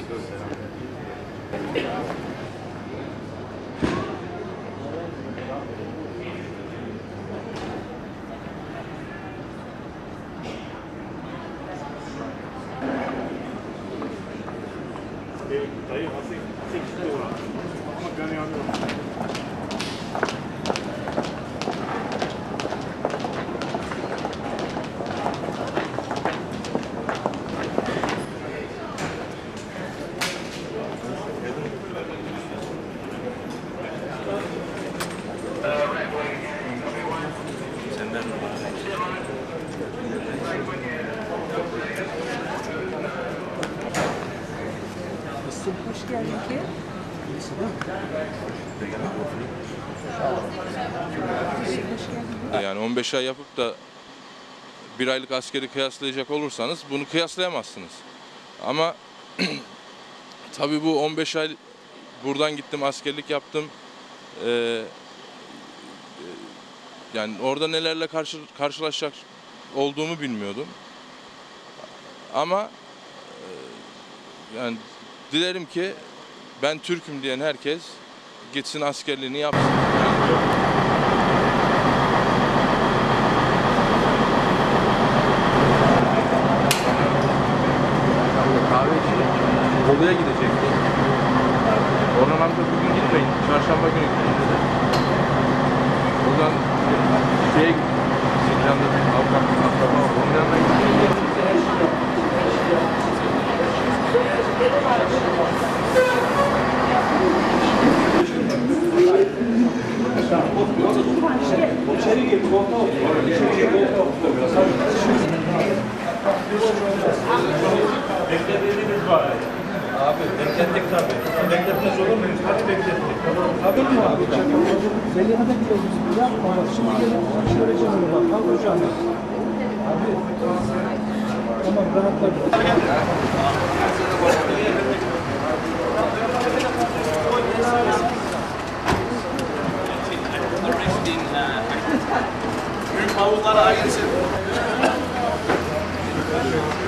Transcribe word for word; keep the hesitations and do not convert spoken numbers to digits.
Dayı nasıl sekiz dolar? Ama ben yanıyorum. Senden Hoş geldin ki. Yani on beş ay yapıp da bir aylık askeri kıyaslayacak olursanız bunu kıyaslayamazsınız. Ama tabii bu on beş ay buradan gittim, askerlik yaptım. Ee, yani orada nelerle karşı, karşılaşacak olduğumu bilmiyordum. Ama e, yani dilerim ki ben Türk'üm diyen herkes gitsin askerliğini yapsın. Yani, kahve için Bolu'ya gidecektim. Orhan amca bugün gitmeyin, çarşamba günü gidin dedi. Oradan şeye gittim, Sincan'da bir avukat akraba var, onun yanına gittim. İçeri gir, koltuğa otur. İçeri gir, koltuğa otur. Beklediğiniz var. Abi beklettik tabii. Bekletmez olur muyuz? Hadi beklettik. Tabii mi abi? Zeliha'da gidiyoruz biz yapma. Şimdi gelin söyleyeceğim onu bak. Kalk hocam. Abi. Tamam rahatla. Büyük havuzlara ayrılsın.